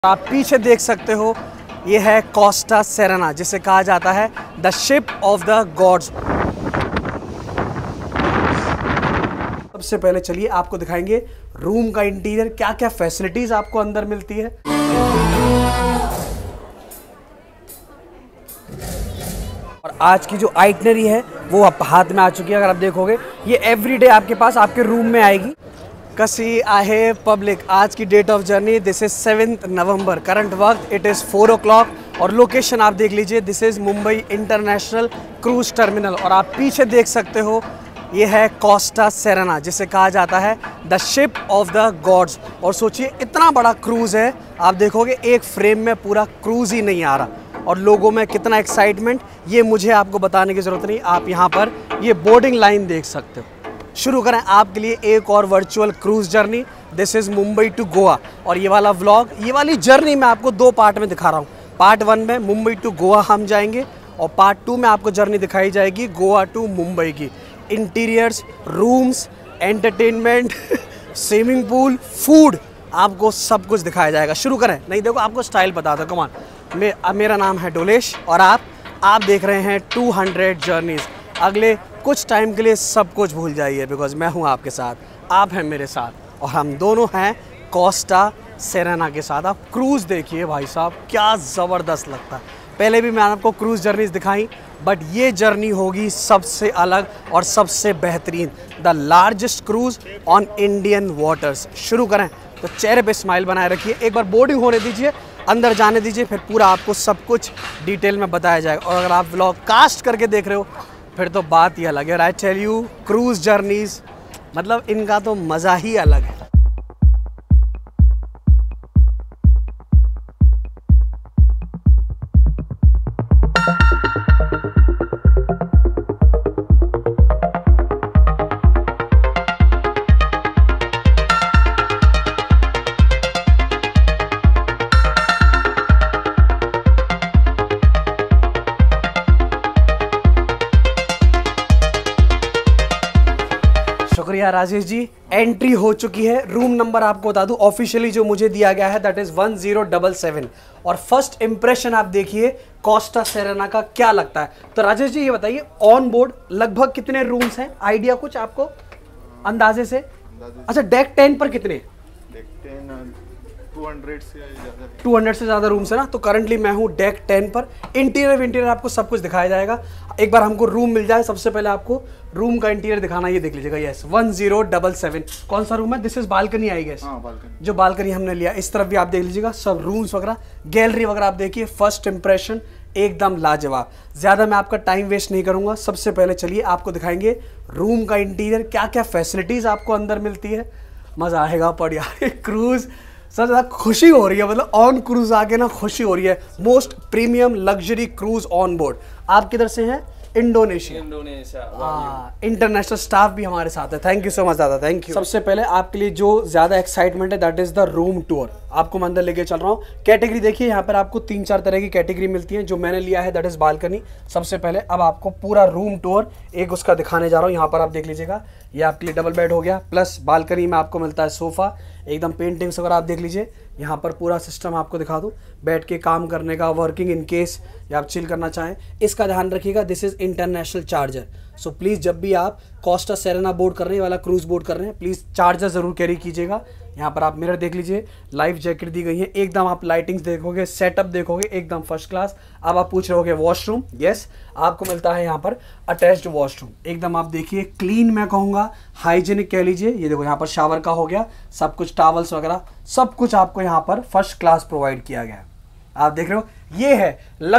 आप पीछे देख सकते हो, ये है कोस्टा सेरेना, जिसे कहा जाता है the ship of the gods. सबसे पहले चलिए आपको दिखाएंगे रूम का इंटीरियर, क्या क्या फैसिलिटीज आपको अंदर मिलती है। और आज की जो आइटनरी है वो आप हाथ में आ चुकी है। अगर आप देखोगे ये एवरीडे आपके पास आपके रूम में आएगी। कसी आहे पब्लिक, आज की date of journey this is 7 November, current वक्त इट इज़ 4 o'clock और लोकेशन आप देख लीजिए, this is Mumbai international cruise terminal. और आप पीछे देख सकते हो, ये है कोस्टा सेरेना, जिसे कहा जाता है the ship of the gods. और सोचिए इतना बड़ा क्रूज़ है, आप देखोगे एक फ्रेम में पूरा क्रूज़ ही नहीं आ रहा और लोगों में कितना एक्साइटमेंट, ये मुझे आपको बताने की ज़रूरत नहीं। आप यहाँ पर ये बोर्डिंग लाइन देख सकते हो। शुरू करें आपके लिए एक और virtual cruise journey. This is Mumbai to Goa. और ये वाला व्लॉग, ये वाली जर्नी मैं आपको 2 पार्ट में दिखा रहा हूँ। पार्ट 1 में मुंबई टू गोवा हम जाएंगे और पार्ट 2 में आपको जर्नी दिखाई जाएगी गोवा टू मुंबई की। Interiors, rooms, entertainment, swimming pool, food, आपको सब कुछ दिखाया जाएगा। शुरू करें। नहीं देखो, आपको स्टाइल बता दो, कमान। मेरा नाम है डोलेश और आप देख रहे हैं 200 जर्नीज़। अगले कुछ टाइम के लिए सब कुछ भूल जाइए, बिकॉज मैं हूँ आपके साथ, आप हैं मेरे साथ और हम दोनों हैं कोस्टा सेरेना के साथ। आप क्रूज़ देखिए भाई साहब, क्या ज़बरदस्त लगता है। पहले भी मैंने आपको क्रूज़ जर्नीज़ दिखाई, बट ये जर्नी होगी सबसे अलग और सबसे बेहतरीन, the largest cruise on Indian waters. शुरू करें तो चेहरे पे स्माइल बनाए रखिए, एक बार बोर्डिंग होने दीजिए, अंदर जाने दीजिए, फिर पूरा आपको सब कुछ डिटेल में बताया जाएगा। और अगर आप व्लॉग कास्ट करके देख रहे हो फिर तो बात ही अलग है। I tell you, cruise journeys मतलब इनका तो मज़ा ही अलग है। शुक्रिया राजेश जी। एंट्री हो चुकी है। रूम नंबर आपको बता दूं ऑफिशियली जो मुझे दिया गया है, दैट इज 1077। और फर्स्ट इंप्रेशन आप देखिए कोस्टा सेरेना का क्या लगता है। तो राजेश जी ये बताइए, ऑन बोर्ड लगभग कितने रूम्स हैं, आइडिया कुछ आपको अंदाजे से? अच्छा, डेक 10 पर कितने? 200 से ज़्यादा रूम्स है ना। तो करंटली मैं हूँ डेक 10 पर। इंटीरियर आपको सब कुछ दिखाया जाएगा। एक बार हमको रूम मिल जाए, सबसे पहले आपको रूम का इंटीरियर दिखाना, ये देख लीजिएगा। यस, 1077। कौन सा रूम है? This is balcony I guess. जो बालकनी हमने लिया, इस तरफ भी आप देख लीजिएगा, सब रूम्स वगैरह, गैलरी वगैरह आप देखिए। फर्स्ट इंप्रेशन एकदम लाजवाब। ज़्यादा मैं आपका टाइम वेस्ट नहीं करूँगा। सबसे पहले चलिए आपको दिखाएंगे रूम का इंटीरियर, क्या क्या फैसिलिटीज़ आपको अंदर मिलती है। मज़ा आएगा पर यार, क्रूज़ सबसे ज़्यादा खुशी हो रही है, मतलब ऑन क्रूज़ आके ना खुशी हो रही है। Most premium luxury cruise on board. आप किधर से हैं? इंडोनेशिया। हाँ, इंटरनेशनल स्टाफ भी हमारे साथ है। थैंक यू सो मच दादा, थैंक यू। सबसे पहले आपके लिए जो ज़्यादा एक्साइटमेंट है, that is the room tour. आपको मैं अंदर लेके चल रहा हूँ। कैटेगरी देखिए, यहाँ पर आपको 3-4 तरह की कैटेगरी मिलती है। जो मैंने लिया है दैट इज़ बालकनी। सबसे पहले अब आपको पूरा रूम टूर एक उसका दिखाने जा रहा हूँ। यहाँ पर आप देख लीजिएगा, ये आपके लिए डबल बेड हो गया, प्लस बालकनी में आपको मिलता है सोफ़ा, एकदम पेंटिंग्स वगैरह आप देख लीजिए। यहाँ पर पूरा सिस्टम आपको दिखा दूँ, बैठ के काम करने का, वर्किंग इन केस या आप चिल करना चाहें। इसका ध्यान रखिएगा, this is international charger. So please जब भी आप कोस्टा सेरेना बोर्ड कर रहे हैं, वाला क्रूज़ बोर्ड कर रहे हैं, प्लीज़ चार्जर ज़रूर कैरी कीजिएगा। यहाँ पर आप मिरर देख लीजिए, लाइफ जैकेट दी गई है, एकदम आप लाइटिंग्स देखोगे, सेटअप देखोगे एकदम फर्स्ट क्लास। अब आप पूछ रहे होगे वॉशरूम, यस आपको मिलता है यहाँ पर अटैच्ड वॉशरूम। एकदम आप देखिए क्लीन, मैं कहूँगा हाइजीनिक कह लीजिए। ये देखो यहाँ पर शावर का हो गया, सब कुछ टॉवल्स वगैरह सब कुछ आपको यहाँ पर फर्स्ट क्लास प्रोवाइड किया गया है। आप देख रहे हो, ये है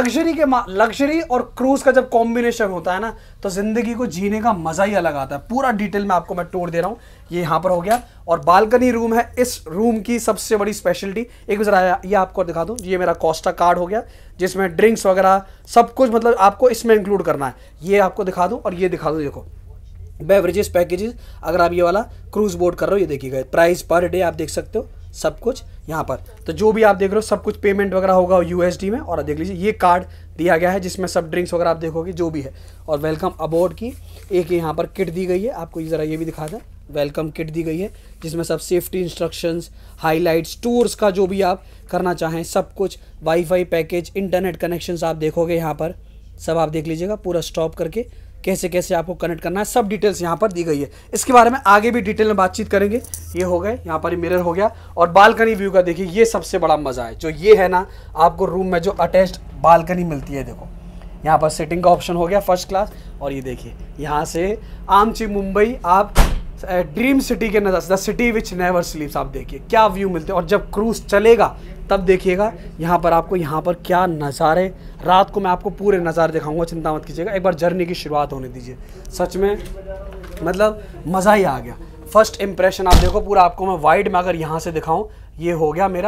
लग्जरी और क्रूज़ का जब कॉम्बिनेशन होता है ना, तो ज़िंदगी को जीने का मज़ा ही अलग आता है। पूरा डिटेल में आपको मैं टूर दे रहा हूँ। ये यहाँ पर हो गया और बालकनी रूम है। इस रूम की सबसे बड़ी स्पेशलिटी एक जरा ये आपको दिखा दूँ, ये मेरा कोस्टा कार्ड हो गया, जिसमें ड्रिंक्स वगैरह सब कुछ मतलब आपको इसमें इंक्लूड करना है। ये आपको दिखा दूँ और ये दिखा दूँ, देखो बेवरेजेस पैकेजेस। अगर आप ये वाला क्रूज़ बोर्ड कर रहे हो, ये देखिएगा प्राइस पर डे आप देख सकते हो सब कुछ यहाँ पर। तो जो भी आप देख रहे हो सब कुछ पेमेंट वगैरह होगा यूएसडी में। और देख लीजिए ये कार्ड दिया गया है जिसमें सब ड्रिंक्स वगैरह आप देखोगे जो भी है। और वेलकम अबोर्ड की एक यहाँ पर किट दी गई है आपको, ज़रा ये भी दिखा दें। वेलकम किट दी गई है जिसमें सब सेफ्टी इंस्ट्रक्शंस, हाइलाइट्स, टूर्स का जो भी आप करना चाहें सब कुछ, वाईफाई पैकेज, इंटरनेट कनेक्शंस आप देखोगे यहाँ पर सब आप देख लीजिएगा पूरा स्टॉप करके कैसे कैसे आपको कनेक्ट करना है, सब डिटेल्स यहाँ पर दी गई है। इसके बारे में आगे भी डिटेल में बातचीत करेंगे। ये हो गए यहाँ पर मिरर हो गया और बालकनी व्यू का देखिए, ये सबसे बड़ा मज़ा है जो ये है ना, आपको रूम में जो अटैच्ड बालकनी मिलती है, देखो यहाँ पर सिटिंग का ऑप्शन हो गया फर्स्ट क्लास। और ये देखिए यहाँ से आमची मुंबई आप ड्रीम सिटी के नज़र, the city which never sleeps, आप देखिए क्या व्यू मिलते हैं। और जब क्रूज चलेगा तब देखिएगा यहाँ पर आपको, यहाँ पर क्या नज़ारे, रात को मैं आपको पूरे नज़ारे दिखाऊंगा, चिंता मत कीजिएगा। एक बार जर्नी की शुरुआत होने दीजिए, सच में मतलब मज़ा ही आ गया। फर्स्ट इम्प्रेशन आप देखो पूरा, आपको मैं वाइड में अगर यहाँ से दिखाऊँ, ये हो गया मेरा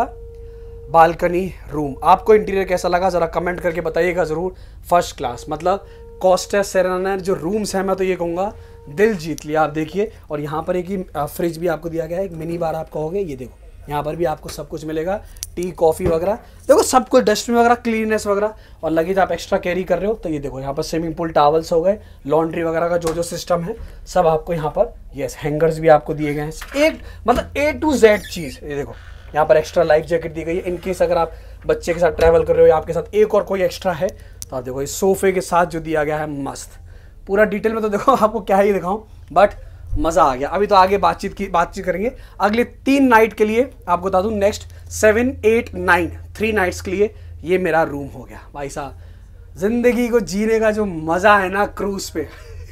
बालकनी रूम। आपको इंटीरियर कैसा लगा ज़रा कमेंट करके बताइएगा ज़रूर। फर्स्ट क्लास, मतलब कॉस्टा सेरेना जो रूम्स हैं मैं तो ये कहूँगा दिल जीत लिया। आप देखिए, और यहाँ पर एक ही फ्रिज भी आपको दिया गया है, एक मिनी बार आपका हो गया, ये देखो यहाँ पर भी आपको सब कुछ मिलेगा, टी कॉफ़ी वगैरह, देखो सब कुछ, डस्टबिन वगैरह, क्लीननेस वगैरह। और लगेज आप एक्स्ट्रा कैरी कर रहे हो तो ये देखो यहाँ पर स्विमिंग पूल टावल्स हो गए, लॉन्ड्री वगैरह का जो जो सिस्टम है सब आपको यहाँ पर, यस हैंगर्स भी आपको दिए गए हैं, एक मतलब A to Z चीज़। ये देखो यहाँ पर एक्स्ट्रा लाइफ जैकेट दी गई है इन केस अगर आप बच्चे के साथ ट्रैवल कर रहे हो या आपके साथ एक और कोई एक्स्ट्रा है तो आप देखो इस सोफे के साथ जो दिया गया है मस्त। पूरा डिटेल में तो देखो आपको क्या ही दिखाऊं, बट मज़ा आ गया। अभी तो आगे बातचीत करेंगे। अगले 3 नाइट के लिए आपको बता दूं, नेक्स्ट 7, 8, 9 3 नाइट्स के लिए ये मेरा रूम हो गया। भाई साहब जिंदगी को जीने का जो मज़ा है ना क्रूज पे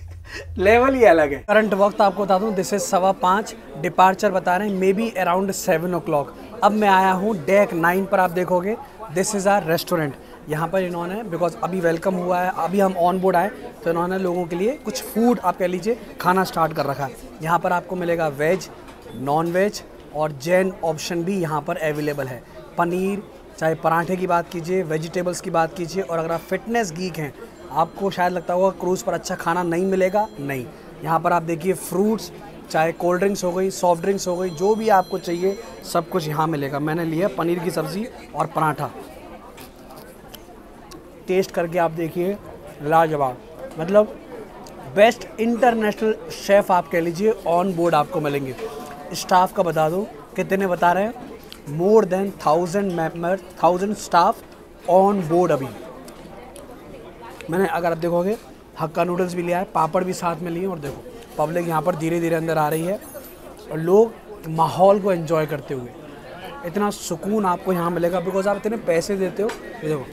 लेवल ही अलग है। करंट वक्त आपको बता दूं, दिस इज 5:15, डिपार्चर बता रहे हैं मे बी अराउंड 7 o'clock। अब मैं आया हूँ डेक 9 पर, आप देखोगे दिस इज़ आर रेस्टोरेंट। यहाँ पर इन्होंने, बिकॉज अभी वेलकम हुआ है, अभी हम ऑन बोर्ड आए तो इन्होंने लोगों के लिए कुछ फूड आप कह लीजिए खाना स्टार्ट कर रखा है। यहाँ पर आपको मिलेगा वेज, नॉन वेज और जैन ऑप्शन भी यहाँ पर अवेलेबल है। पनीर, चाहे पराठे की बात कीजिए, वेजिटेबल्स की बात कीजिए। और अगर आप फिटनेस गीक हैं, आपको शायद लगता होगा क्रूज़ पर अच्छा खाना नहीं मिलेगा, नहीं, यहाँ पर आप देखिए फ्रूट्स, चाहे कोल्ड ड्रिंक्स हो गई, सॉफ्ट ड्रिंक्स हो गई, जो भी आपको चाहिए सब कुछ यहाँ मिलेगा। मैंने लिया पनीर की सब्ज़ी और पराठा, टेस्ट करके आप देखिए लाजवाब, मतलब बेस्ट इंटरनेशनल शेफ़ आप कह लीजिए ऑन बोर्ड आपको मिलेंगे। स्टाफ का बता दूं कितने बता रहे हैं, more than 1000 member, 1000 staff on board. अभी मैंने, अगर आप देखोगे, हक्का नूडल्स भी लिया है, पापड़ भी साथ में लिए। और देखो पब्लिक यहाँ पर धीरे धीरे अंदर आ रही है और लोग माहौल को एंजॉय करते हुए, इतना सुकून आपको यहाँ मिलेगा बिकॉज आप इतने पैसे देते हो। ये देखो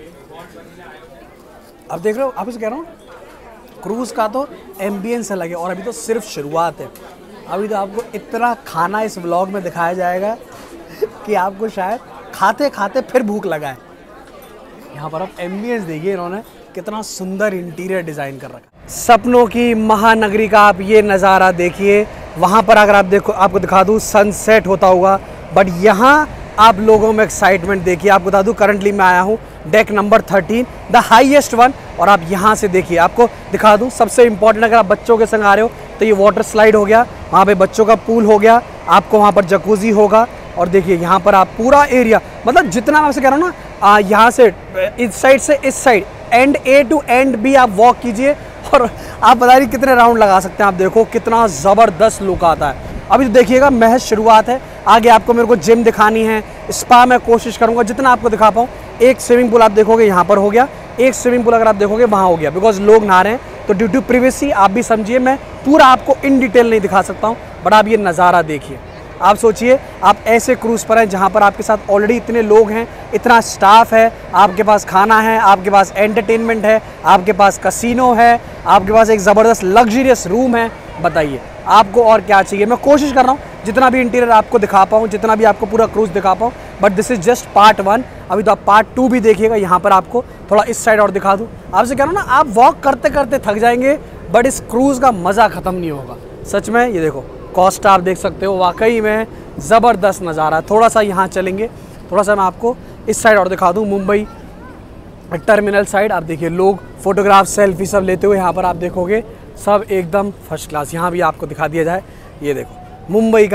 अब देख रहे हो, आप इसे कह रहा हूँ क्रूज़ का तो एम्बियंस अलग है और अभी तो सिर्फ शुरुआत है। अभी तो आपको इतना खाना इस व्लॉग में दिखाया जाएगा कि आपको शायद खाते खाते फिर भूख लगाए। यहाँ पर आप एम्बियंस देखिए, इन्होंने कितना सुंदर इंटीरियर डिज़ाइन कर रखा। सपनों की महानगरी का आप ये नज़ारा देखिए। वहाँ पर अगर आप देखो, आपको दिखा दूँ सनसेट होता हुआ, बट यहाँ आप लोगों में एक्साइटमेंट देखिए। आपको बता दूँ करंटली मैं आया हूँ deck number 13, the highest one. और आप यहाँ से देखिए, आपको दिखा दूँ सबसे इम्पॉर्टेंट, अगर आप बच्चों के संग आ रहे हो तो ये वाटर स्लाइड हो गया, वहाँ पे बच्चों का पूल हो गया, आपको वहाँ पर जकूज़ी होगा। और देखिए यहाँ पर आप पूरा एरिया, मतलब जितना मैं आपसे कह रहा हूँ ना, यहाँ से इस साइड से इस side, end A to end B आप वॉक कीजिए और आप बता रही कितने राउंड लगा सकते हैं। आप देखो कितना ज़बरदस्त लुक आता है। अभी तो देखिएगा महज शुरुआत है, आगे आपको मेरे को जिम दिखानी है, स्पा मैं कोशिश करूँगा जितना आपको दिखा पाऊँ। एक स्विमिंग पूल आप देखोगे यहाँ पर हो गया, एक स्विमिंग पूल अगर आप देखोगे वहाँ हो गया, बिकॉज लोग नहा रहे हैं तो ड्यू टू प्रिवेसी आप भी समझिए, मैं पूरा आपको इन डिटेल नहीं दिखा सकता हूँ, बट आप ये नज़ारा देखिए। आप सोचिए आप ऐसे क्रूज़ पर हैं जहाँ पर आपके साथ ऑलरेडी इतने लोग हैं, इतना स्टाफ है, आपके पास खाना है, आपके पास एंटरटेनमेंट है, आपके पास कसिनो है, आपके पास एक ज़बरदस्त लग्जरियस रूम है। बताइए आपको और क्या चाहिए। मैं कोशिश कर रहा हूँ जितना भी इंटीरियर आपको दिखा पाऊँ, जितना भी आपको पूरा क्रूज़ दिखा पाऊँ, but this is just part 1। अभी तो आप पार्ट 2 भी देखिएगा। यहाँ पर आपको थोड़ा इस साइड और दिखा दूँ। आपसे कह रहा हूँ ना, आप वॉक करते करते थक जाएंगे, बट इस क्रूज़ का मज़ा ख़त्म नहीं होगा सच में। ये देखो कोस्टा आप देख सकते हो, वाकई में ज़बरदस्त नज़ारा। थोड़ा सा यहाँ चलेंगे, थोड़ा सा मैं आपको इस साइड और दिखा दूँ, मुंबई टर्मिनल साइड। आप देखिए लोग फोटोग्राफ सेल्फी सब लेते हुए, यहाँ पर आप देखोगे सब एकदम फर्स्ट क्लास। यहाँ भी आपको दिखा दिया जाए, ये देखो मुंबई का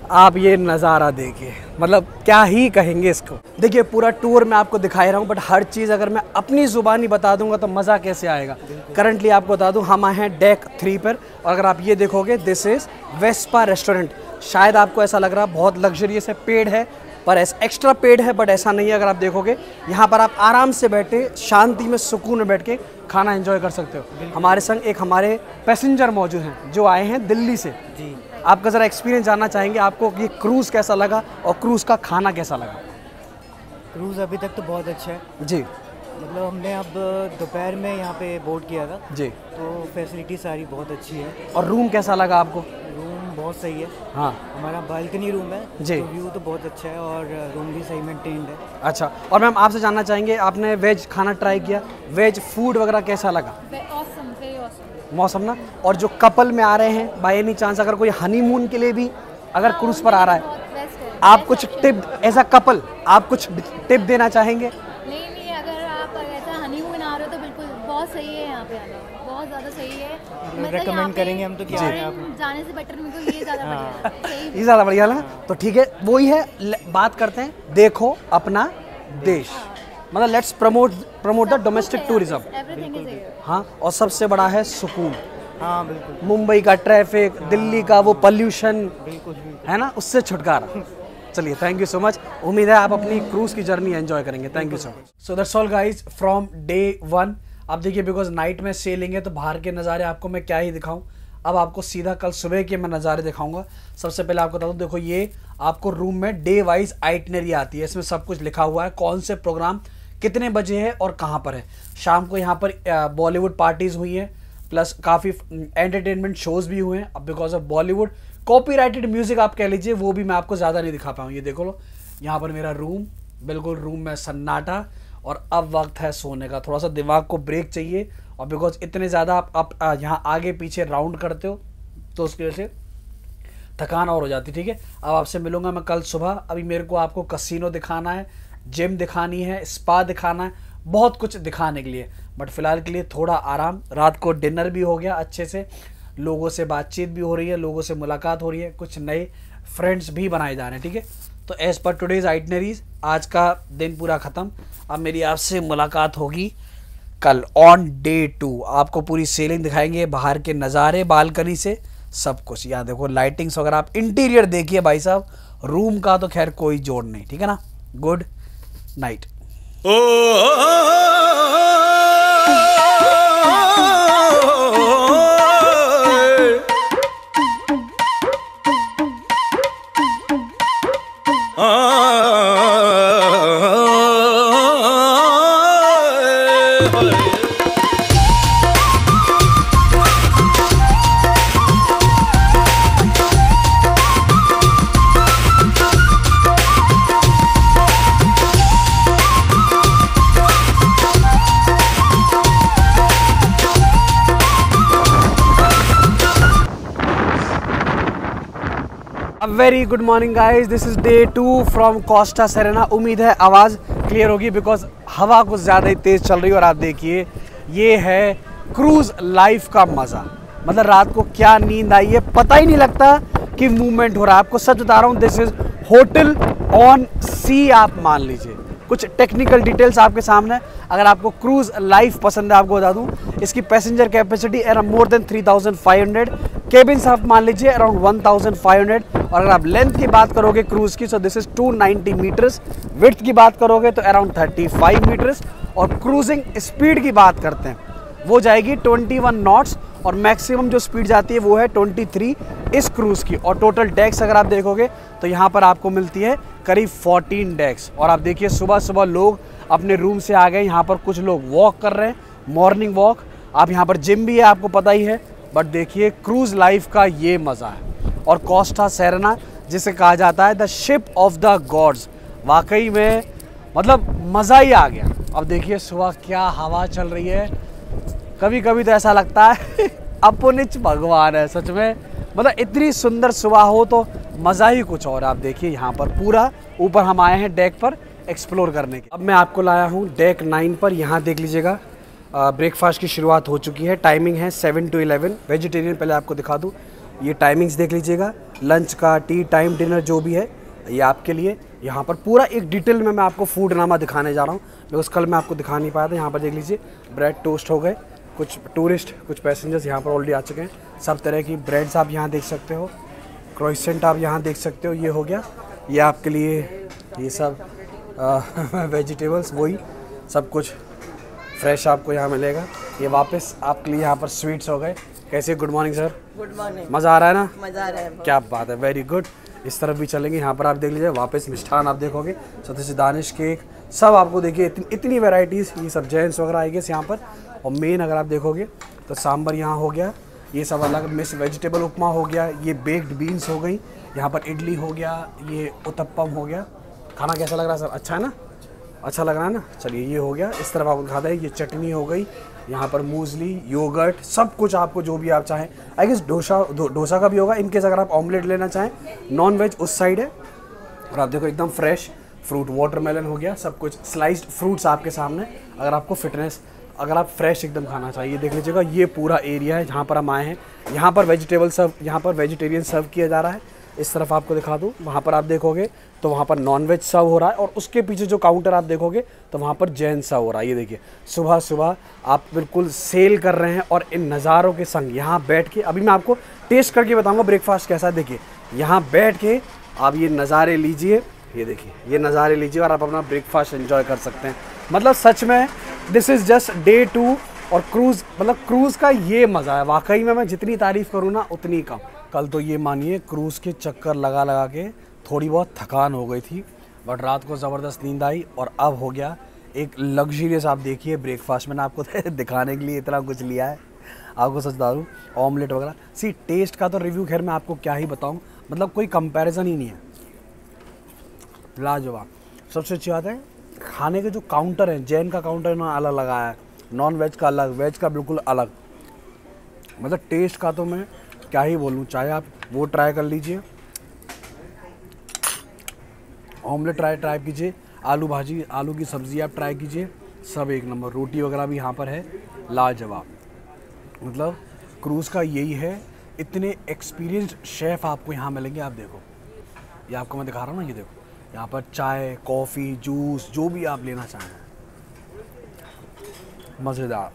आप ये नज़ारा देखिए, मतलब क्या ही कहेंगे इसको। देखिए पूरा टूर मैं आपको दिखा रहा हूँ, बट हर चीज़ अगर मैं अपनी ज़ुबानी बता दूंगा तो मज़ा कैसे आएगा। करंटली आपको बता दूँ हम आए हैं डेक 3 पर, और अगर आप ये देखोगे दिस इज़ वेस्पा रेस्टोरेंट। शायद आपको ऐसा लग रहा है बहुत लग्जरियस है, पेड है, पर ऐसा एक्स्ट्रा पेड है, बट ऐसा नहीं है। अगर आप देखोगे यहाँ पर आप आराम से बैठे शांति में सुकून में बैठ के खाना एंजॉय कर सकते हो। हमारे संग एक हमारे पैसेंजर मौजूद हैं जो आए हैं दिल्ली से जी। आपका ज़रा एक्सपीरियंस जानना चाहेंगे, आपको ये क्रूज़ कैसा लगा और क्रूज़ का खाना कैसा लगा? क्रूज़ अभी तक तो बहुत अच्छा है जी। मतलब हमने अब दोपहर में यहाँ पे बोट किया था जी, तो फैसिलिटी सारी बहुत अच्छी है। और रूम कैसा लगा आपको? रूम बहुत सही है। हाँ, हमारा बालकनी रूम है जी। तो व्यू तो बहुत अच्छा है और रूम भी सही मेंटेन्ड है। अच्छा, और मैम आपसे जानना चाहेंगे, आपने वेज खाना ट्राई किया, वेज फूड वगैरह कैसा लगा? मौसम ना, और जो कपल में आ रहे हैं बाय एनी चांस, अगर कोई हनीमून के लिए भी अगर क्रूज पर आ रहा है, आप कुछ टिप एज अ कपल आप कुछ टिप देना चाहेंगे? नहीं, अगर आप ऐसा हनीमून आ रहे हो तो बिल्कुल बहुत सही है, यहाँ पे आना बहुत ज़्यादा सही है। मतलब रेकमेंड करेंगे हम तो क्या है आप जाने से बेटर मेरे को ये ज़्यादा बढ़िया है। ये ज़्यादा बढ़िया लगा। तो ठीक है, वही है, बात करते हैं देखो अपना देश, मतलब let's promote the domestic tourism. हाँ, और सबसे बड़ा है सुकून। हाँ बिल्कुल, मुंबई का ट्रैफिक, दिल्ली का वो पॉल्यूशन बिल्कुल है ना, उससे छुटकारा। चलिए, थैंक यू सो मच। उम्मीद है आप अपनी क्रूज की जर्नी एंजॉय करेंगे। Thank you so much. So that's all guys from day 1। अब देखिए बिकॉज नाइट में सेलिंग है तो बाहर के नज़ारे आपको मैं क्या ही दिखाऊं। अब आपको सीधा कल सुबह के मैं नज़ारे दिखाऊंगा। सबसे पहले आपको बता दूं, देखो ये आपको रूम में डे वाइज आइटनरी आती है, इसमें सब कुछ लिखा हुआ है, कौन से प्रोग्राम कितने बजे है और कहाँ पर है। शाम को यहाँ पर बॉलीवुड पार्टीज हुई हैं, प्लस काफ़ी एंटरटेनमेंट शोज़ भी हुए हैं। अब because of Bollywood copyrighted music आप कह लीजिए, वो भी मैं आपको ज़्यादा नहीं दिखा पाऊँ। ये देखो लो, यहाँ पर मेरा रूम, बिल्कुल रूम में सन्नाटा, और अब वक्त है सोने का। थोड़ा सा दिमाग को ब्रेक चाहिए, और बिकॉज इतने ज़्यादा आप यहाँ आगे पीछे राउंड करते हो तो उसकी वजह से थकान और हो जाती। ठीक है, अब आपसे मिलूंगा मैं कल सुबह। अभी मेरे को आपको कसिनो दिखाना है, जिम दिखानी है, स्पा दिखाना है, बहुत कुछ दिखाने के लिए, बट फिलहाल के लिए थोड़ा आराम। रात को डिनर भी हो गया अच्छे से, लोगों से बातचीत भी हो रही है, लोगों से मुलाकात हो रही है, कुछ नए फ्रेंड्स भी बनाए जा रहे हैं। ठीक है, तो एज़ पर टुडेज़ आइटनरीज आज का दिन पूरा ख़त्म। अब मेरी आपसे मुलाकात होगी कल ऑन डे 2। आपको पूरी सेलिंग दिखाएंगे, बाहर के नज़ारे, बालकनी से सब कुछ। यहाँ देखो लाइटिंग्स वगैरह, आप इंटीरियर देखिए भाई साहब, रूम का तो खैर कोई जोड़ नहीं। ठीक है ना, good night. Very good morning guys, this is day 2 फ्रॉम कोस्टा सेरेना। उम्मीद है आवाज़ क्लियर होगी बिकॉज हवा कुछ ज़्यादा ही तेज़ चल रही है। और आप देखिए ये है क्रूज़ लाइफ का मज़ा, मतलब रात को क्या नींद आई है पता ही नहीं लगता कि मूवमेंट हो रहा है। आपको सच बता रहा हूँ, this is hotel on sea, आप मान लीजिए। कुछ टेक्निकल डिटेल्स आपके सामने। अगर आपको क्रूज़ लाइफ पसंद है, आपको बता दूं इसकी passenger capacity around more than 3500, cabins आप मान लीजिए अराउंड 1500। और अगर आप लेंथ की बात करोगे क्रूज़ की, so this is 290 metres. Width की बात करोगे तो अराउंड 35 मीटर्स। और क्रूजिंग स्पीड की बात करते हैं, वो जाएगी 21 नॉट्स, और मैक्सिमम जो स्पीड जाती है वो है 23 इस क्रूज़ की। और टोटल डेक्स अगर आप देखोगे तो यहाँ पर आपको मिलती है करीब 14 डेक्स। और आप देखिए सुबह सुबह लोग अपने रूम से आ गए, यहाँ पर कुछ लोग वॉक कर रहे हैं, मॉर्निंग वॉक। आप यहाँ पर जिम भी है, आपको पता ही है। बट देखिए क्रूज़ लाइफ का ये मज़ा है। और कोस्टा सेरेना जिसे कहा जाता है the ship of the gods, वाकई में मतलब मज़ा ही आ गया। अब देखिए सुबह क्या हवा चल रही है, कभी कभी तो ऐसा लगता है अपनिच भगवान है सच में। मतलब इतनी सुंदर सुबह हो तो मज़ा ही कुछ और। आप देखिए यहाँ पर पूरा ऊपर हम आए हैं डेक पर एक्सप्लोर करने के। अब मैं आपको लाया हूँ डेक 9 पर। यहाँ देख लीजिएगा ब्रेकफास्ट की शुरुआत हो चुकी है। टाइमिंग है 7 to 11। वेजिटेरियन पहले आपको दिखा दूँ, ये टाइमिंग्स देख लीजिएगा, लंच का, टी टाइम, डिनर जो भी है ये आपके लिए। यहाँ पर पूरा एक डिटेल में मैं आपको फूड नामा दिखाने जा रहा हूँ, बिकॉज कल मैं आपको दिखा नहीं पाया था। यहाँ पर देख लीजिए ब्रेड टोस्ट हो गए, कुछ टूरिस्ट कुछ पैसेंजर्स यहाँ पर ऑलरेडी आ चुके हैं। सब तरह की ब्रेड्स आप यहाँ देख सकते हो, क्रोइसेंट आप यहाँ देख सकते हो। ये हो गया, ये आपके लिए ये सब वेजिटेबल्स, वही सब कुछ फ्रेश आपको यहाँ मिलेगा। ये वापस आपके लिए यहाँ पर स्वीट्स हो गए। कैसे? Good morning sir. Good morning. मज़ा आ रहा है ना? मज़ा आ रहा है। क्या बात है, वेरी गुड। इस तरफ भी चलेंगे, यहाँ पर आप देख लीजिए वापस मिष्ठान आप देखोगे, सत्य से दानिश केक, सब आपको देखिए इतनी वैरायटीज़, ये सब जैंस वगैरह आएंगे यहाँ पर। और मेन अगर आप देखोगे तो सांभर यहाँ हो गया, ये सब अलग मिक्स वेजिटेबल उपमा हो गया, ये बेक्ड बीन्स हो गई, यहाँ पर इडली हो गया, ये उत्तपम हो गया। खाना कैसा लग रहा है सर? अच्छा है ना? अच्छा लग रहा है ना? चलिए ये हो गया। इस तरफ आपको दिखाता है, ये चटनी हो गई, यहाँ पर मूसली, योगर्ट, सब कुछ आपको जो भी आप चाहें। आई गेस डोसा का भी होगा इनकेस अगर आप ऑमलेट लेना चाहें। नॉन वेज उस साइड है। और आप देखो एकदम फ्रेश फ्रूट, वाटरमेलन हो गया, सब कुछ स्लाइस्ड फ्रूट्स आपके सामने। अगर आपको फिटनेस, अगर आप फ्रेश एकदम खाना चाहिए, देख लीजिएगा ये पूरा एरिया है जहाँ पर हम आए हैं। यहाँ पर वेजिटेबल सर्व, यहाँ पर वेजिटेरियन सर्व किया जा रहा है। इस तरफ आपको दिखा दूँ, वहाँ पर आप देखोगे तो वहाँ पर नॉनवेज सर्व हो रहा है, और उसके पीछे जो काउंटर आप देखोगे तो वहाँ पर जैन सर्व हो रहा है। ये देखिए सुबह सुबह आप बिल्कुल सेल कर रहे हैं, और इन नज़ारों के संग यहाँ बैठ के, अभी मैं आपको टेस्ट करके बताऊँगा ब्रेकफास्ट कैसा है। देखिए यहाँ बैठ के आप ये नज़ारे लीजिए, ये देखिए ये नज़ारे लीजिए, और आप अपना ब्रेकफास्ट एंजॉय कर सकते हैं। मतलब सच में दिस इज़ जस्ट डे 2, और क्रूज़, मतलब क्रूज़ का ये मज़ा है वाकई में। मैं जितनी तारीफ़ करूँ ना उतनी कम। कल तो ये मानिए क्रूज़ के चक्कर लगा लगा के थोड़ी बहुत थकान हो गई थी, बट रात को ज़बरदस्त नींद आई, और अब हो गया एक लग्जरियस। आप देखिए ब्रेकफास्ट मैंने आपको दिखाने के लिए इतना कुछ लिया है। आपको सच बता दूँ, ऑमलेट वगैरह, सी टेस्ट का तो रिव्यू खैर मैं आपको क्या ही बताऊँ, मतलब कोई कंपैरिजन ही नहीं है। लाजवाब। सबसे अच्छी बात है खाने के जो काउंटर है, जैन का काउंटर इन्होंने अलग लगाया है, नॉन वेज का अलग, वेज का बिल्कुल अलग। मतलब टेस्ट का तो मैं क्या ही बोलूँ, चाहे आप वो ट्राई कर लीजिए, ऑमलेट ट्राई कीजिए, आलू भाजी, आलू की सब्ज़ी आप ट्राई कीजिए, सब एक नंबर। रोटी वगैरह भी यहाँ पर है, लाजवाब। मतलब क्रूज़ का यही है, इतने एक्सपीरियंस्ड शेफ़ आपको यहाँ मिलेंगे। आप देखो, ये आपको मैं दिखा रहा हूँ ना, ये देखो यहाँ पर चाय, कॉफ़ी, जूस, जो भी आप लेना चाहें, मज़ेदार।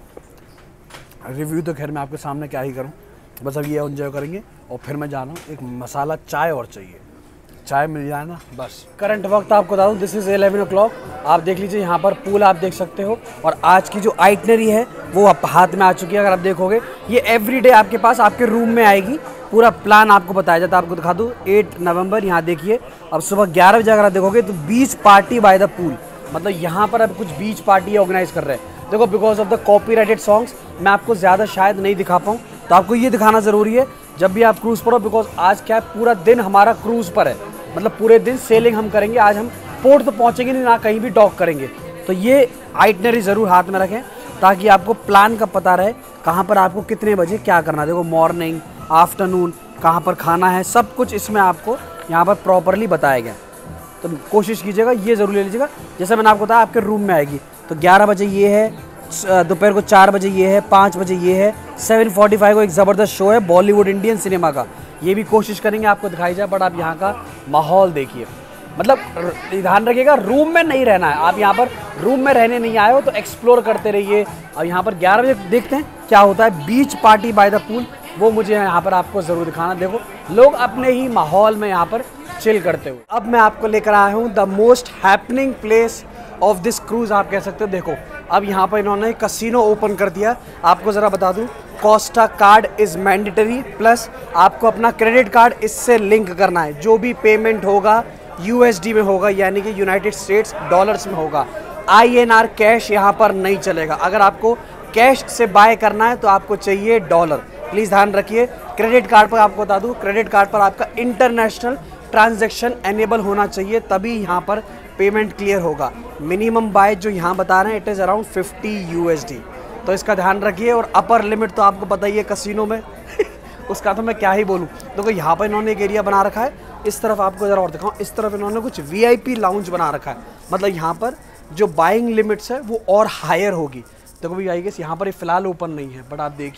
रिव्यू तो खैर मैं आपके सामने क्या ही करूँ, बस अब ये एंजॉय करेंगे। और फिर मैं जा रहा हूँ, एक मसाला चाय और चाहिए, चाय मिल जाए ना बस। करंट वक्त आपको बता दूँ, दिस इज़ 11 o'clock। आप देख लीजिए यहाँ पर पूल आप देख सकते हो, और आज की जो आइटनरी है वो आप हाथ में आ चुकी है। अगर आप देखोगे ये एवरीडे आपके पास आपके रूम में आएगी, पूरा प्लान आपको बताया जाता है। आपको दिखा दूँ 8 नवंबर, यहाँ देखिए अब सुबह 11 बजे अगर आप देखोगे तो beach party by the pool, मतलब यहाँ पर अब कुछ बीच पार्टी ऑर्गेनाइज कर रहे हैं। देखो because of the copyrighted songs मैं आपको ज़्यादा शायद नहीं दिखा पाऊँ, तो आपको ये दिखाना ज़रूरी है जब भी आप क्रूज़ पर हो, बिकॉज आज क्या है पूरा दिन हमारा क्रूज़ पर है, मतलब पूरे दिन सेलिंग हम करेंगे। आज हम पोर्ट तो पहुँचेंगे नहीं, ना कहीं भी डॉक करेंगे, तो ये आइटनरी ज़रूर हाथ में रखें ताकि आपको प्लान का पता रहे कहाँ पर आपको कितने बजे क्या करना है। देखो मॉर्निंग, आफ्टरनून, कहाँ पर खाना है, सब कुछ इसमें आपको यहाँ पर प्रॉपरली बताया गया। तो कोशिश कीजिएगा ये ज़रूर ले लीजिएगा। जैसे मैंने आपको बताया आपके रूम में आएगी, तो 11 बजे ये है, दोपहर को 4 बजे ये है, 5 बजे ये है, 7:45 को एक ज़बरदस्त शो है बॉलीवुड इंडियन सिनेमा का, ये भी कोशिश करेंगे आपको दिखाई जाए। बट आप यहाँ का माहौल देखिए, मतलब ध्यान रखिएगा रूम में नहीं रहना है। आप यहाँ पर रूम में रहने नहीं आए हो तो एक्सप्लोर करते रहिए। और यहाँ पर 11 बजे देखते हैं क्या होता है, beach party by the pool, वो मुझे यहाँ पर आपको ज़रूर दिखाना। देखो लोग अपने ही माहौल में यहाँ पर चिल करते हुए। अब मैं आपको लेकर आया हूँ the most happening place of this cruise, आप कह सकते हो। देखो अब यहाँ पर इन्होंने कसिनो ओपन कर दिया। आपको ज़रा बता दूँ, Costa card is mandatory, plus आपको अपना क्रेडिट कार्ड इससे लिंक करना है। जो भी पेमेंट होगा USD में होगा, यानी कि यूनाइटेड स्टेट्स डॉलर्स में होगा। INR कैश यहाँ पर नहीं चलेगा। अगर आपको कैश से बाय करना है तो आपको चाहिए डॉलर। प्लीज़ ध्यान रखिए। क्रेडिट कार्ड पर आपको बता दूँ, क्रेडिट कार्ड पर आपका इंटरनेशनल ट्रांजैक्शन एनेबल होना चाहिए, तभी यहाँ पर पेमेंट क्लियर होगा। मिनिमम बाय जो यहाँ बता रहे हैं इट इज़ अराउंड 50 USD, तो इसका ध्यान रखिए। और अपर लिमिट तो आपको पता ही है कसिनो में उसका तो मैं क्या ही बोलूँ। देखो यहाँ पर इन्होंने एक एरिया बना रखा है। इस तरफ आपको ज़रा और दिखाऊँ, इस तरफ इन्होंने कुछ VIP लाउंज बना रखा है, मतलब यहाँ पर जो बाइंग लिमिट्स है वो और हायर होगी। देखो भाई आई गेस यहाँ पर फ़िलहाल ओपन नहीं है, बट आप देखिए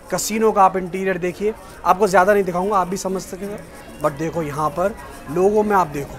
कसिनो का आप इंटीरियर देखिए, आपको ज़्यादा नहीं दिखाऊंगा, आप भी समझ सकेंगे। बट देखो यहाँ पर लोगों में आप देखो,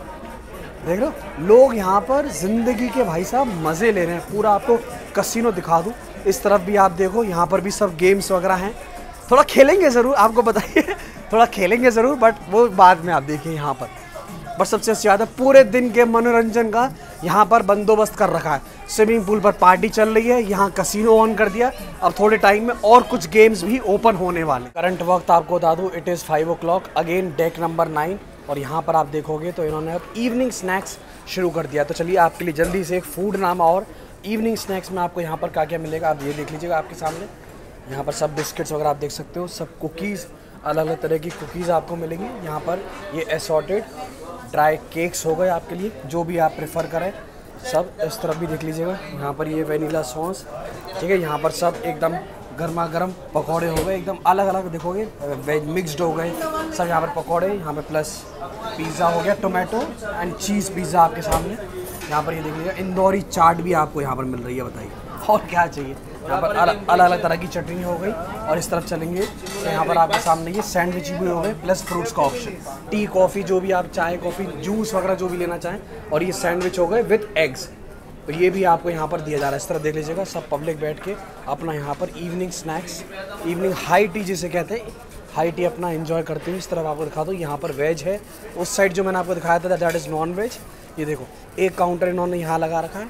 देख रहे हो लोग यहाँ पर ज़िंदगी के भाई साहब मज़े ले रहे हैं। पूरा आपको कसिनो दिखा दूँ, इस तरफ भी आप देखो, यहाँ पर भी सब गेम्स वगैरह हैं। थोड़ा खेलेंगे ज़रूर, आपको बताइए थोड़ा खेलेंगे ज़रूर, बट वो बाद में आप देखिए यहाँ पर। बट सबसे ज़्यादा पूरे दिन के मनोरंजन का यहाँ पर बंदोबस्त कर रखा है। स्विमिंग पूल पर पार्टी चल रही है, यहाँ कसिनो ऑन कर दिया। अब थोड़े टाइम में और कुछ गेम्स भी ओपन होने वाले। करंट वक्त आपको बता दूँ, it is 5 o'clock, again deck number 9। और यहाँ पर आप देखोगे तो इन्होंने अब इवनिंग स्नैक्स शुरू कर दिया। तो चलिए आपके लिए जल्दी से एक फूड नामा और इवनिंग स्नैक्स में आपको यहाँ पर क्या क्या मिलेगा आप ये देख लीजिएगा आपके सामने। यहाँ पर सब बिस्किट्स वगैरह आप देख सकते हो, सब कुकीज़, अलग अलग तरह की कुकीज़ आपको मिलेंगी। यहाँ पर ये असॉर्टेड ड्राई केक्स हो गए आपके लिए, जो भी आप प्रेफर करें। सब इस तरफ भी देख लीजिएगा, यहाँ पर ये वेनिला सॉस, ठीक है। यहाँ पर सब एकदम गर्मा गर्म पकौड़े हो गए, एकदम अलग अलग देखोगे, वेज मिक्सड हो गए सब। यहाँ पर पकौड़े, यहाँ पर प्लस पिज़्ज़ा हो गया, टोमेटो एंड चीज़ पिज़्ज़ा आपके सामने। यहाँ पर ये देख लीजिएगा, इंदौरी चाट भी आपको यहाँ पर मिल रही है, बताइए और क्या चाहिए। यहाँ पर अलग अलग तरह की चटनी हो गई। और इस तरफ चलेंगे तो यहाँ पर आपके सामने ये सैंडविच भी हो गए, प्लस फ्रूट्स का ऑप्शन, टी कॉफ़ी जो भी आप चाय कॉफ़ी जूस वगैरह जो भी लेना चाहें। और ये सैंडविच हो गए विथ एग्स, तो ये भी आपको यहाँ पर दिया जा रहा है। इस तरह देख लीजिएगा, सब पब्लिक बैठ के अपना यहाँ पर evening snacks, evening high tea जिसे कहते हैं, हाई टी अपना एंजॉय करते हैं। इस तरफ आपको दिखा दो, यहाँ पर वेज है, उस साइड जो मैंने आपको दिखाया था दैट इज़ नॉन वेज। ये देखो एक काउंटर इन्होंने यहाँ लगा रखा है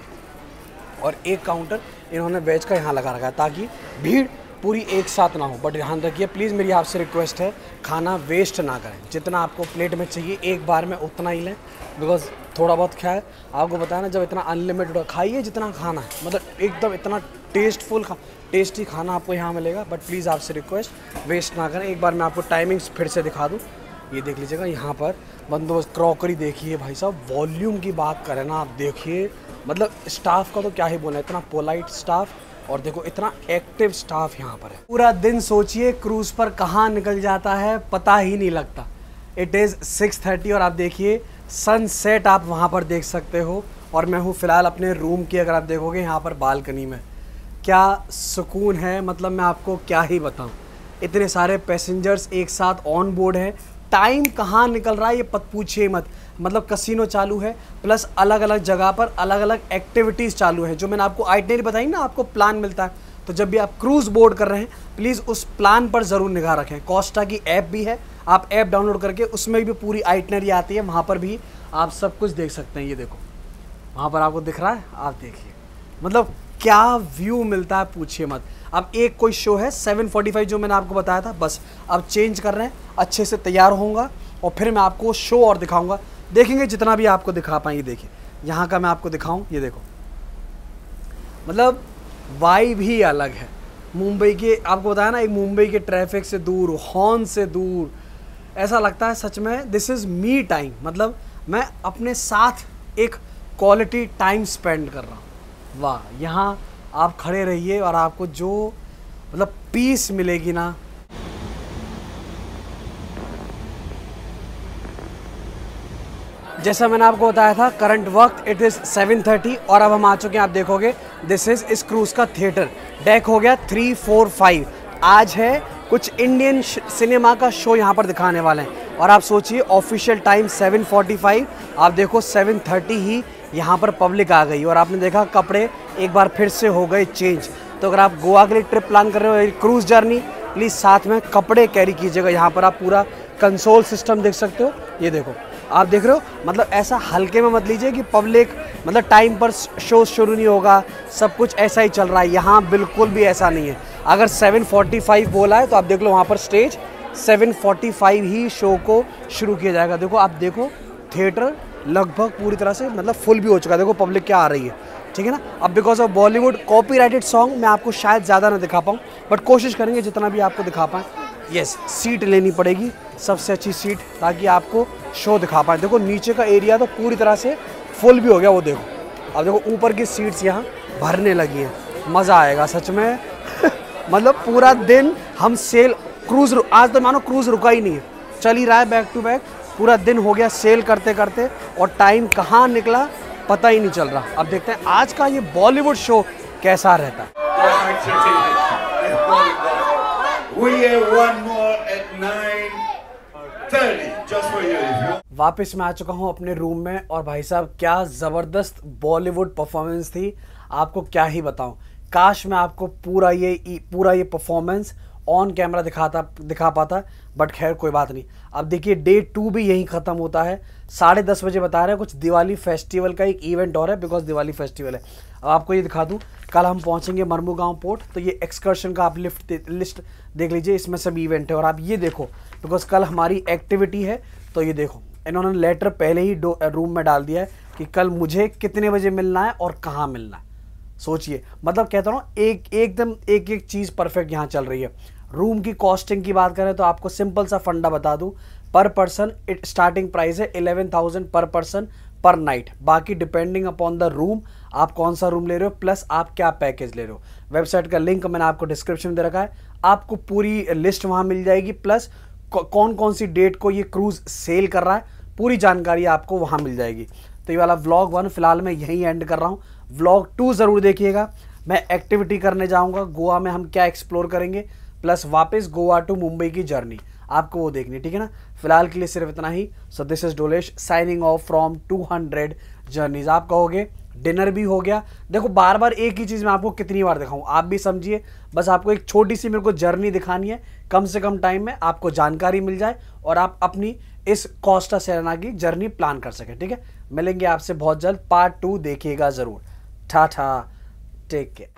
और एक काउंटर इन्होंने वेज का यहाँ लगा रखा है, ताकि भीड़ पूरी एक साथ ना हो। बट ध्यान रखिए प्लीज़, मेरी आपसे रिक्वेस्ट है, खाना वेस्ट ना करें। जितना आपको प्लेट में चाहिए एक बार में उतना ही लें, बिकॉज थोड़ा बहुत क्या है आपको बताया ना, जब इतना अनलिमिटेड खाइए जितना खाना है, मतलब एकदम इतना टेस्टी खाना आपको यहाँ मिलेगा। बट प्लीज़ आपसे रिक्वेस्ट, वेस्ट ना करें। एक बार मैं आपको टाइमिंग्स फिर से दिखा दूँ, ये देख लीजिएगा। यहाँ पर बंदोबस्त, क्रॉकरी देखिए भाई साहब, वॉल्यूम की बात करें ना आप देखिए, मतलब स्टाफ का तो क्या ही बोला, इतना पोलाइट स्टाफ, और देखो इतना एक्टिव स्टाफ यहाँ पर है। पूरा दिन सोचिए क्रूज़ पर कहाँ निकल जाता है पता ही नहीं लगता। इट इज़ 6:30 और आप देखिए सनसेट आप वहाँ पर देख सकते हो। और मैं हूँ फ़िलहाल अपने रूम की, अगर आप देखोगे यहाँ पर बालकनी में, क्या सुकून है, मतलब मैं आपको क्या ही बताऊँ। इतने सारे पैसेंजर्स एक साथ ऑन बोर्ड हैं, टाइम कहाँ निकल रहा है ये पूछिए मत। मतलब कसिनो चालू है, प्लस अलग अलग जगह पर अलग अलग एक्टिविटीज़ चालू है। जो मैंने आपको आइटनरी बताई ना, आपको प्लान मिलता है, तो जब भी आप क्रूज़ बोर्ड कर रहे हैं प्लीज़ उस प्लान पर ज़रूर निगाह रखें। कोस्टा की ऐप भी है, आप ऐप डाउनलोड करके उसमें भी पूरी आइटनरी आती है, वहाँ पर भी आप सब कुछ देख सकते हैं। ये देखो वहाँ पर आपको दिख रहा है, आप देखिए, मतलब क्या व्यू मिलता है पूछिए मत। अब एक कोई शो है 7:45 जो मैंने आपको बताया था, बस अब चेंज कर रहे हैं, अच्छे से तैयार होऊंगा और फिर मैं आपको शो और दिखाऊंगा। देखेंगे जितना भी आपको दिखा पाएँ। ये देखिए यहाँ का मैं आपको दिखाऊं, ये देखो, मतलब वाइब ही अलग है मुंबई के। आपको बताया ना, एक मुंबई के ट्रैफिक से दूर, हॉर्न से दूर, ऐसा लगता है सच में दिस इज़ मी टाइम, मतलब मैं अपने साथ एक क्वालिटी टाइम स्पेंड कर रहा हूँ। वाह, यहाँ आप खड़े रहिए और आपको जो मतलब पीस मिलेगी ना। जैसा मैंने आपको बताया था, करंट वक्त इट इज़ 7:30 और अब हम आ चुके हैं, आप देखोगे दिस इज़ इस क्रूज़ का थिएटर। डेक हो गया 3, 4, 5। आज है कुछ इंडियन सिनेमा का शो यहाँ पर दिखाने वाले हैं। और आप सोचिए ऑफिशियल टाइम 7:45, आप देखो 7:30 ही यहाँ पर पब्लिक आ गई। और आपने देखा कपड़े एक बार फिर से हो गए चेंज। तो अगर आप गोवा के लिए ट्रिप प्लान कर रहे हो, क्रूज़ जर्नी, प्लीज़ साथ में कपड़े कैरी कीजिएगा। यहाँ पर आप पूरा कंसोल सिस्टम देख सकते हो, ये देखो आप देख रहे हो, मतलब ऐसा हल्के में मत लीजिए कि पब्लिक मतलब टाइम पर शो शुरू नहीं होगा, सब कुछ ऐसा ही चल रहा है। यहाँ बिल्कुल भी ऐसा नहीं है। अगर 7:45 बोला है तो आप देख लो वहाँ पर स्टेज 7:45 ही शो को शुरू किया जाएगा। देखो आप देखो थिएटर लगभग पूरी तरह से मतलब फुल भी हो चुका है। देखो पब्लिक क्या आ रही है, ठीक है ना। अब because of Bollywood copyrighted song मैं आपको शायद ज़्यादा ना दिखा पाऊँ, बट कोशिश करेंगे जितना भी आपको दिखा पाएँ। यस, सीट लेनी पड़ेगी, सबसे अच्छी सीट, ताकि आपको शो दिखा पाए। देखो नीचे का एरिया तो पूरी तरह से फुल भी हो गया, वो देखो। अब देखो ऊपर की सीट्स यहाँ भरने लगी हैं, मज़ा आएगा सच में। मतलब पूरा दिन हम सेल क्रूज़, आज तो मानो क्रूज़ रुका ही नहीं है, चल ही रहा है बैक टू बैक। पूरा दिन हो गया सेल करते करते और टाइम कहाँ निकला पता ही नहीं चल रहा। अब देखते हैं आज का ये बॉलीवुड शो कैसा रहता है। We have one more at 9:30 just for you. If you वापस मैं आ चुका हूं अपने रूम में और भाई साहब क्या ज़बरदस्त बॉलीवुड परफॉर्मेंस थी, आपको क्या ही बताऊं। काश मैं आपको पूरा ये परफॉर्मेंस ऑन कैमरा दिखा पाता, बट खैर कोई बात नहीं। अब देखिए डे 2 भी यहीं ख़त्म होता है। 10:30 बजे बता रहे हैं, कुछ दिवाली फेस्टिवल का एक इवेंट और है, बिकॉज दिवाली फेस्टिवल है। अब आपको ये दिखा दूं, कल हम पहुंचेंगे मरमुगांव पोर्ट, तो ये एक्सकर्शन का आप लिस्ट देख लीजिए, इसमें सब इवेंट है। और आप ये देखो, बिकॉज कल हमारी एक्टिविटी है, तो ये देखो इन्होंने लेटर पहले ही रूम में डाल दिया है कि कल मुझे कितने बजे मिलना है और कहाँ मिलना है। सोचिए, मतलब कहता हूँ एकदम एक चीज़ परफेक्ट यहाँ चल रही है। रूम की कॉस्टिंग की बात करें तो आपको सिंपल सा फंडा बता दूं, पर पर्सन स्टार्टिंग प्राइस है 11,000 पर पर्सन पर नाइट। बाकी डिपेंडिंग अपॉन द रूम, आप कौन सा रूम ले रहे हो प्लस आप क्या पैकेज ले रहे हो। वेबसाइट का लिंक मैंने आपको डिस्क्रिप्शन में दे रखा है, आपको पूरी लिस्ट वहाँ मिल जाएगी, प्लस कौन कौन सी डेट को ये क्रूज़ सेल कर रहा है, पूरी जानकारी आपको वहाँ मिल जाएगी। तो ये वाला व्लॉग 1 फिलहाल मैं यहीं एंड कर रहा हूँ। व्लॉग 2 ज़रूर देखिएगा, मैं एक्टिविटी करने जाऊँगा, गोवा में हम क्या एक्सप्लोर करेंगे, प्लस वापस गोवा टू मुंबई की जर्नी आपको वो देखनी, ठीक है ना। फिलहाल के लिए सिर्फ इतना ही। So this is Dolesh signing off from 200 journeys. आप कहोगे डिनर भी हो गया, देखो बार बार एक ही चीज़ मैं आपको कितनी बार दिखाऊं, आप भी समझिए। बस आपको एक छोटी सी मेरे को जर्नी दिखानी है, कम से कम टाइम में आपको जानकारी मिल जाए और आप अपनी इस कोस्टा सेरेना की जर्नी प्लान कर सकें, ठीक है। मिलेंगे आपसे बहुत जल्द, पार्ट 2 देखिएगा ज़रूर। Tata, take care.